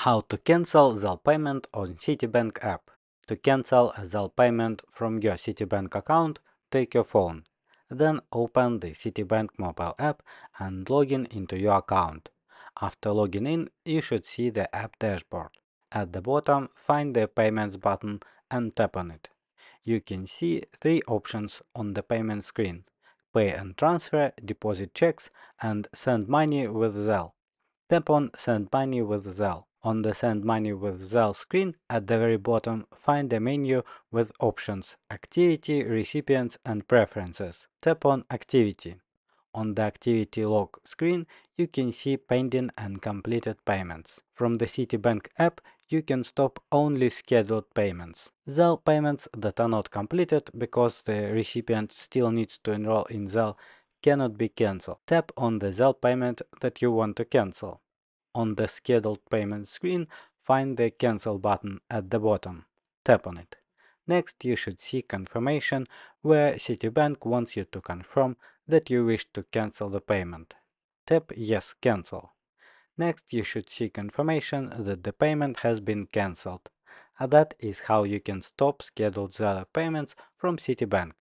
How to cancel Zelle payment on Citibank app. To cancel a Zelle payment from your Citibank account, take your phone. Then open the Citibank mobile app and log in into your account. After logging in, you should see the app dashboard. At the bottom, find the Payments button and tap on it. You can see three options on the payment screen: Pay and Transfer, Deposit Checks, and Send Money with Zelle. Tap on Send Money with Zelle. On the Send Money with Zelle screen, at the very bottom, find a menu with options: Activity, Recipients, and Preferences. Tap on Activity. On the Activity Log screen, you can see pending and completed payments. From the Citibank app, you can stop only scheduled payments. Zelle payments that are not completed because the recipient still needs to enroll in Zelle cannot be cancelled. Tap on the Zelle payment that you want to cancel. On the Scheduled Payment screen, find the Cancel button at the bottom. Tap on it. Next, you should see Confirmation, where Citibank wants you to confirm that you wish to cancel the payment. Tap Yes, Cancel. Next, you should see confirmation that the payment has been cancelled. That is how you can stop scheduled Zelle payments from Citibank.